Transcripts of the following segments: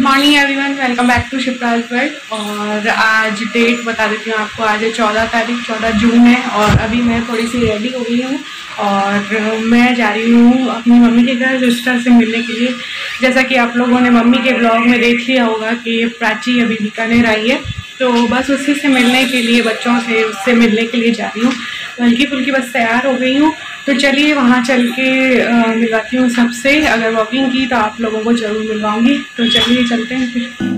Morning everyone, welcome back to Shipra's world. और आज date बता देती हूँ आपको। आज है 14 तारीख, 14 जून है। और अभी मैं थोड़ी सी रेडी हो गई हूँ और मैं जा रही हूँ अपनी मम्मी के घर सिस्टर से मिलने के लिए। जैसा कि आप लोगों ने मम्मी के ब्लॉग में देख लिया होगा कि प्राची अभी बीकानेर आई है, तो बस उसी से मिलने के लिए, बच्चों से उससे मिलने के लिए जा रही हूँ। हल्की फुल्की बस तैयार हो गई हूँ, तो चलिए वहाँ चल के मिलवाती हूँ सबसे। अगर वॉकिंग की तो आप लोगों को ज़रूर मिलवाऊंगी, तो चलिए चलते हैं फिर।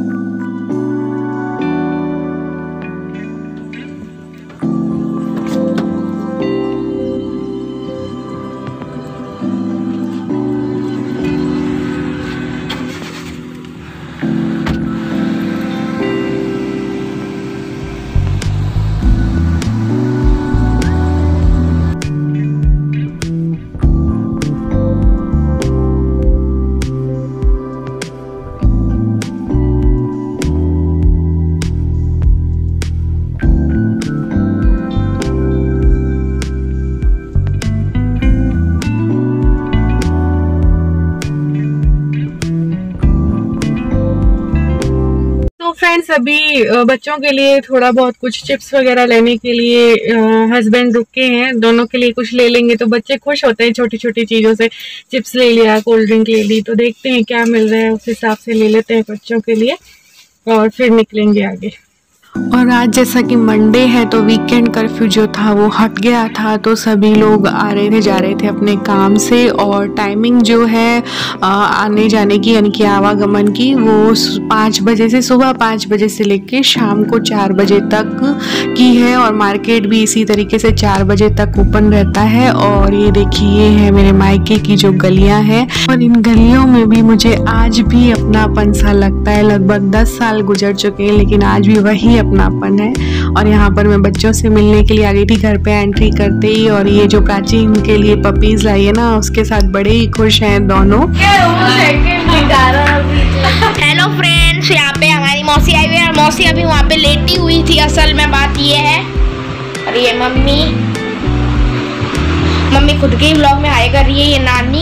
फ्रेंड्स, अभी बच्चों के लिए थोड़ा बहुत कुछ चिप्स वगैरह लेने के लिए हस्बैंड रुके हैं। दोनों के लिए कुछ ले लेंगे तो बच्चे खुश होते हैं छोटी छोटी चीज़ों से। चिप्स ले लिया, कोल्ड ड्रिंक ले ली, तो देखते हैं क्या मिल रहा है, उस हिसाब से ले लेते हैं बच्चों के लिए और फिर निकलेंगे आगे। और आज जैसा कि मंडे है तो वीकेंड कर्फ्यू जो था वो हट गया था, तो सभी लोग आ रहे थे, जा रहे थे अपने काम से। और टाइमिंग जो है आने जाने की, यानी कि आवागमन की, वो 5 बजे से, सुबह 5 बजे से लेके शाम को 4 बजे तक की है। और मार्केट भी इसी तरीके से 4 बजे तक ओपन रहता है। और ये देखिए, ये है मेरे मायके की जो गलियां हैं, और इन गलियों में भी मुझे आज भी अपनापन सा लगता है। लगभग 10 साल गुजर चुके हैं, लेकिन आज भी वही अपनापन है। और यहाँ पर मैं बच्चों से मिलने के लिए आ गई थी घर पे एंट्री करते ही। और ये जो प्राचीन के लिए पपीज लाई है ना, उसके साथ बड़े ही खुश हैं दोनों। हेलो फ्रेंड्स, यहाँ पे हमारी मौसी आई हुई है और मौसी अभी वहाँ पे लेटी हुई थी। असल में बात ये है, और ये मम्मी खुद के ही ब्लॉग में आए कर रही है। ये नानी,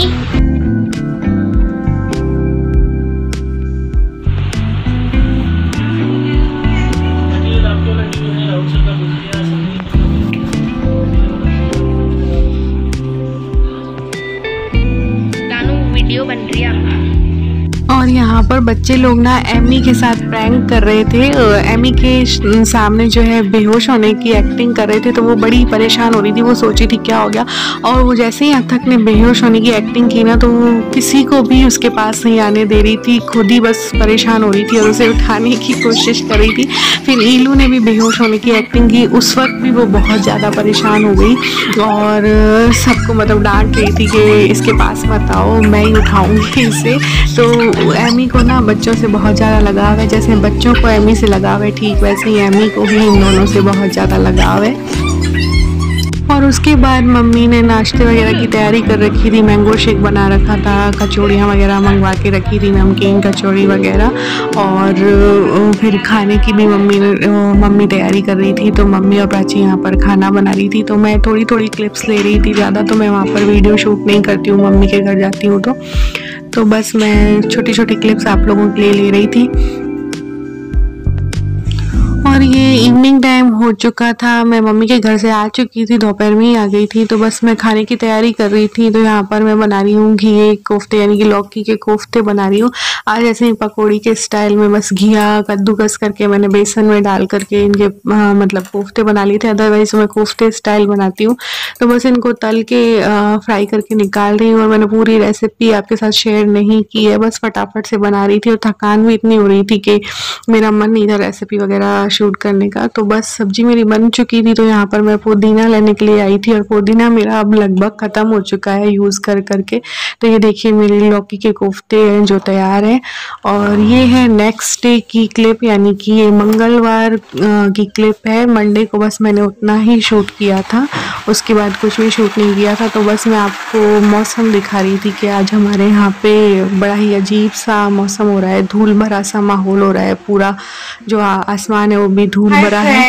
वीडियो बन रही है। और यहाँ पर बच्चे लोग ना एमी के साथ प्रैंक कर रहे थे। एमी के सामने जो है बेहोश होने की एक्टिंग कर रहे थे, तो वो बड़ी परेशान हो रही थी। वो सोची थी क्या हो गया, और वो जैसे ही अथक ने बेहोश होने की एक्टिंग की ना, तो वो किसी को भी उसके पास नहीं आने दे रही थी, खुद ही बस परेशान हो रही थी और उसे उठाने की कोशिश कर रही थी। फिर ईलू ने भी बेहोश होने की एक्टिंग की, उस वक्त भी वो बहुत ज़्यादा परेशान हो गई और सबको मतलब डांट रही थी कि इसके पास मत आओ, मैं ही उठाऊँगी इसे। तो एमी को ना बच्चों से बहुत ज़्यादा लगाव है। जैसे बच्चों को एमी से लगाव है, ठीक वैसे ही एमी को भी इन दोनों से बहुत ज़्यादा लगाव है। और उसके बाद मम्मी ने नाश्ते वगैरह की तैयारी कर रखी थी। मैंगो शेक बना रखा था, कचौड़ियाँ वगैरह मंगवा के रखी थी, नमकीन कचौड़ी वगैरह। और फिर खाने की भी मम्मी तैयारी कर रही थी। तो मम्मी और प्राची यहाँ पर खाना बना रही थी, तो मैं थोड़ी थोड़ी क्लिप्स ले रही थी। ज़्यादा तो मैं वहाँ पर वीडियो शूट नहीं करती हूँ, मम्मी के घर जाती हूँ तो बस मैं छोटी छोटी क्लिप्स आप लोगों के लिए ले रही थी। और ये इवनिंग टाइम हो चुका था, मैं मम्मी के घर से आ चुकी थी, दोपहर में ही आ गई थी। तो बस मैं खाने की तैयारी कर रही थी। तो यहाँ पर मैं बना रही हूँ घिये कोफ्ते, यानी कि लौकी के कोफ्ते बना रही हूँ। आज ऐसे ही पकौड़ी के स्टाइल में बस घिया कद्दूकस करके मैंने बेसन में डाल करके इनके मतलब कोफ्ते बना लिए थे। अदरवाइज मैं कोफ्ते स्टाइल बनाती हूँ। तो बस इनको तल के फ्राई करके निकाल रही हूँ। और मैंने पूरी रेसिपी आपके साथ शेयर नहीं की है, बस फटाफट से बना रही थी। और थकान भी इतनी हो रही थी कि मेरा मन नहीं था रेसिपी वगैरह शूट करने का। तो बस सब्जी मेरी बन चुकी थी। तो यहाँ पर मैं पुदीना लेने के लिए आई थी, और पुदीना मेरा अब लगभग ख़त्म हो चुका है यूज़ कर करके। तो ये देखिए मेरे लौकी के कोफ्ते हैं जो तैयार हैं। और ये है नेक्स्ट डे की क्लिप, यानी कि ये मंगलवार की क्लिप है। मंडे को बस मैंने उतना ही शूट किया था, उसके बाद कुछ भी शूट नहीं किया था। तो बस मैं आपको मौसम दिखा रही थी कि आज हमारे यहाँ पे बड़ा ही अजीब सा मौसम हो रहा है, धूल भरा सा माहौल हो रहा है। पूरा जो आसमान है वो भी धूल भरा है।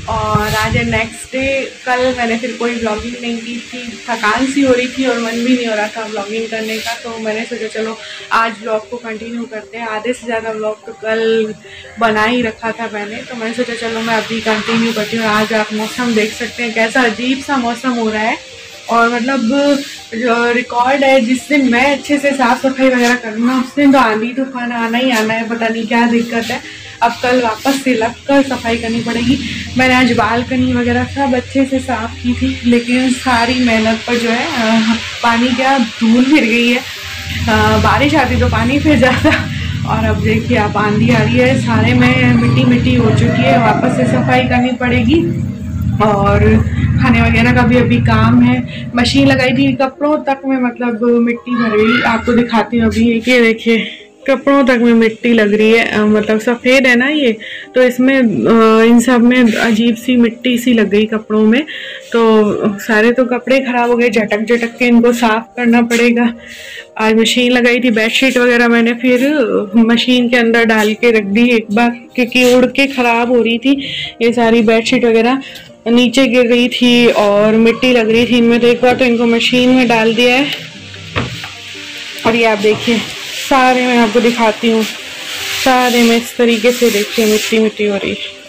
और आज है नेक्स्ट डे। कल मैंने फिर कोई व्लॉगिंग नहीं की थी, थकान सी हो रही थी और मन भी नहीं हो रहा था व्लॉगिंग करने का, तो मैंने सोचा चलो आज व्लॉग को कंटिन्यू करते हैं। आधे से ज़्यादा व्लॉग तो कल बना ही रखा था मैंने, तो मैंने सोचा चलो मैं अभी कंटिन्यू करती हूँ। आज आप मौसम देख सकते हैं कैसा अजीब सा मौसम हो रहा है, और मतलब जो रिकॉर्ड है जिस दिन मैं अच्छे से साफ़ सफाई वगैरह करूँगा उस दिन तो आंधी तूफान आना ही आना है, पता नहीं क्या दिक्कत है। अब कल वापस से लग कर सफाई करनी पड़ेगी। मैंने आज बालकनी वगैरह सब अच्छे से साफ़ की थी, लेकिन सारी मेहनत पर जो है पानी क्या धूल फिर गई है। बारिश आती तो पानी फिर जाता, और अब देखिए आप आंधी आ रही है, सारे में मिट्टी मिट्टी हो चुकी है, वापस से सफाई करनी पड़ेगी। और खाने वगैरह का भी अभी काम है। मशीन लगाई थी, कपड़ों तक में मतलब मिट्टी भर गई। आपको दिखाती हूँ अभी, ये देखिए कपड़ों तक में मिट्टी लग रही है, मतलब सफ़ेद है ना ये, तो इसमें इन सब में अजीब सी मिट्टी सी लग गई कपड़ों में, तो सारे तो कपड़े ख़राब हो गए। झटक झटक के इनको साफ़ करना पड़ेगा। आज मशीन लगाई थी, बेडशीट वगैरह मैंने फिर मशीन के अंदर डाल के रख दी एक बार, क्योंकि उड़ के ख़राब हो रही थी ये सारी बेडशीट वगैरह, नीचे गिर रही थी और मिट्टी लग रही थी इनमें, तो एक बार तो इनको मशीन में डाल दिया है। और ये आप देखिए सारे, मैं आपको दिखाती हूँ, सारे में इस तरीके से देखिए मिट्टी मिट्टी हो रही है।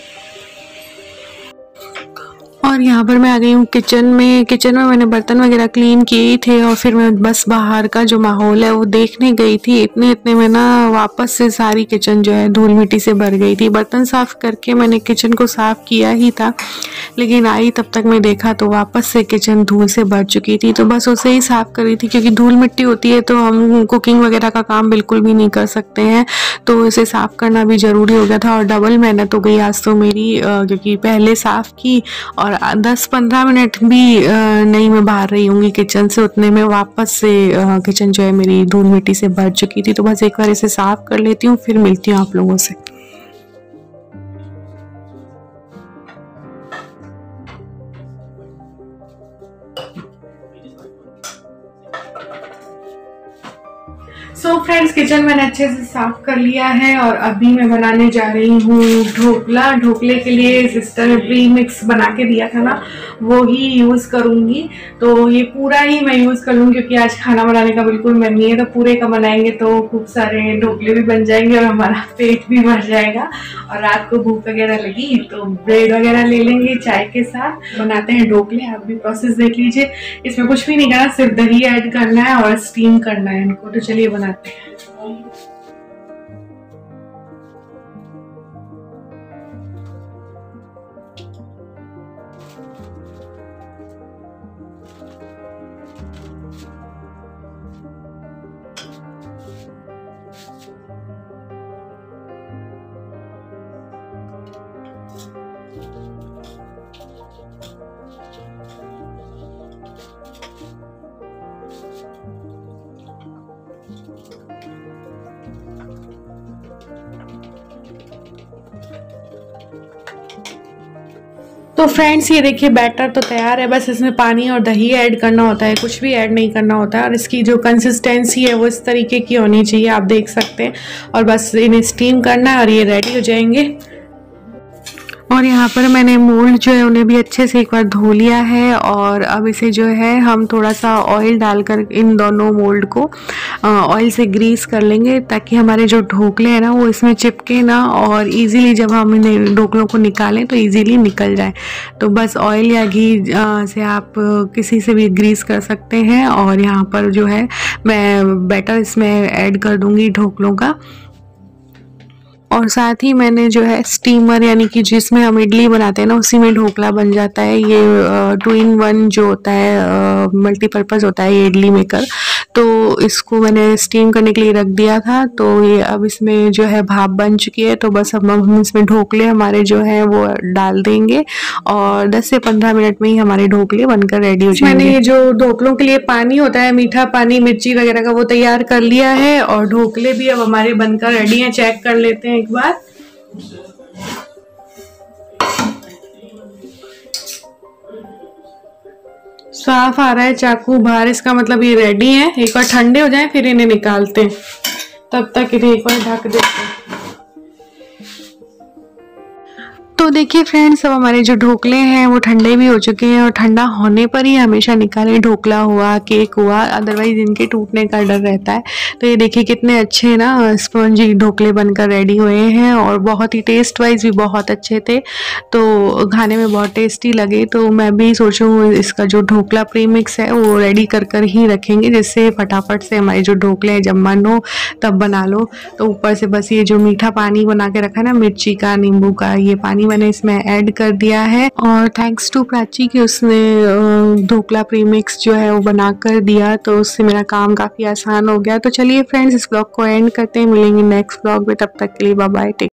और यहाँ पर मैं आ गई हूँ किचन में। मैंने बर्तन वगैरह क्लीन किए ही थे, और फिर मैं बस बाहर का जो माहौल है वो देखने गई थी। इतने में ना वापस से सारी किचन जो है धूल मिट्टी से भर गई थी। बर्तन साफ़ करके मैंने किचन को साफ़ किया ही था, लेकिन आई तब तक मैं देखा तो वापस से किचन धूल से भर चुकी थी, तो बस उसे ही साफ़ कर रही थी, क्योंकि धूल मिट्टी होती है तो हम कुकिंग वगैरह का काम बिल्कुल भी नहीं कर सकते हैं, तो इसे साफ़ करना भी ज़रूरी हो गया था। और डबल मेहनत हो गई आज तो मेरी, क्योंकि पहले साफ़ की और 10-15 मिनट भी नहीं मैं बाहर रही होंगी किचन से, उतने में वापस से किचन जो है मेरी धूल मिट्टी से भर चुकी थी। तो बस एक बार इसे साफ़ कर लेती हूँ, फिर मिलती हूँ आप लोगों से। सो फ्रेंड्स, किचन मैंने अच्छे से साफ कर लिया है, और अभी मैं बनाने जा रही हूँ ढोकला। ढोकले के लिए सिस्टर ने प्री मिक्स बना के दिया था ना, वो ही यूज़ करूँगी। तो ये पूरा ही मैं यूज़ कर लूँगी, क्योंकि आज खाना बनाने का बिल्कुल मन नहीं है, तो पूरे का बनाएंगे तो खूब सारे ढोकले भी बन जाएंगे और हमारा पेट भी भर जाएगा। और रात को भूख वगैरह लगी तो ब्रेड वगैरह ले लेंगे चाय के साथ। बनाते हैं ढोकले, आप भी प्रोसेस देख लीजिए। इसमें कुछ भी नहीं करना, सिर्फ दही ऐड करना है और स्टीम करना है इनको। तो चलिए बनाते हैं। तो फ्रेंड्स, ये देखिए बैटर तो तैयार है, बस इसमें पानी और दही ऐड करना होता है, कुछ भी ऐड नहीं करना होता है। और इसकी जो कंसिस्टेंसी है वो इस तरीके की होनी चाहिए, आप देख सकते हैं। और बस इन्हें स्टीम करना है और ये रेडी हो जाएंगे। और यहाँ पर मैंने मोल्ड जो है उन्हें भी अच्छे से एक बार धो लिया है, और अब इसे जो है हम थोड़ा सा ऑयल डालकर इन दोनों मोल्ड को ऑयल से ग्रीस कर लेंगे, ताकि हमारे जो ढोकले हैं ना वो इसमें चिपके ना, और इजीली जब हम इन ढोकलों को निकालें तो इजीली निकल जाए। तो बस ऑयल या घी से आप किसी से भी ग्रीस कर सकते हैं। और यहाँ पर जो है मैं बैटर इसमें ऐड कर दूँगी ढोकलों का, और साथ ही मैंने जो है स्टीमर, यानी कि जिसमें हम इडली बनाते हैं ना उसी में ढोकला बन जाता है। ये 2-in-1 जो होता है, मल्टीपर्पज़ होता है ये इडली मेकर। तो इसको मैंने स्टीम करने के लिए रख दिया था, तो ये अब इसमें जो है भाप बन चुकी है। तो बस अब हम इसमें ढोकले हमारे जो हैं वो डाल देंगे, और 10 से 15 मिनट में ही हमारे ढोकले बनकर रेडी हो जाएंगे। मैंने जो ढोकलों के लिए पानी होता है, मीठा पानी मिर्ची वगैरह का, वो तैयार कर लिया है, और ढोकले भी अब हमारे बनकर रेडी हैं। चेक कर लेते हैं एक बार। साफ आ रहा है चाकू बाहर, इसका मतलब ये रेडी है। एक बार ठंडे हो जाए फिर इन्हें निकालते हैं, तब तक इन्हें एक बार ढक देते हैं। तो देखिए फ्रेंड्स, अब हमारे जो ढोकले हैं वो ठंडे भी हो चुके हैं और ठंडा होने पर ही हमेशा निकालें। ढोकला हुआ, केक हुआ, अदरवाइज इनके टूटने का डर रहता है। तो ये देखिए कितने अच्छे ना स्पॉन्जी ढोकले बनकर रेडी हुए हैं और बहुत ही टेस्ट वाइज भी बहुत अच्छे थे, तो खाने में बहुत टेस्टी लगे। तो मैं भी सोचूँ इसका जो ढोकला प्रीमिक्स है वो रेडी कर ही रखेंगे, जिससे फटाफट से हमारे जो ढोकले हैं जब मन हो तब बना लो। तो ऊपर से बस ये जो मीठा पानी बना के रखा है ना, मिर्ची का, नींबू का, ये पानी मैंने इसमें ऐड कर दिया है। और थैंक्स टू प्राची कि उसने ढोकला प्रीमिक्स जो है वो बना कर दिया, तो उससे मेरा काम काफ़ी आसान हो गया। तो चलिए फ्रेंड्स, इस ब्लॉग को एंड करते हैं, मिलेंगे नेक्स्ट ब्लॉग में, तब तक के लिए बाय बाय।